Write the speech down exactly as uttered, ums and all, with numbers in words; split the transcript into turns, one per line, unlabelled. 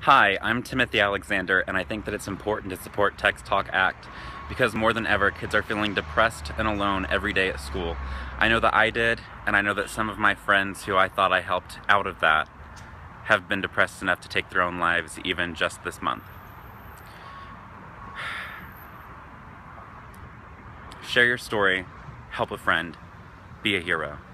Hi, I'm Timothy Alexander, and I think that it's important to support Text Talk Act because more than ever, kids are feeling depressed and alone every day at school. I know that I did, and I know that some of my friends who I thought I helped out of that have been depressed enough to take their own lives even just this month. Share your story, help a friend, be a hero.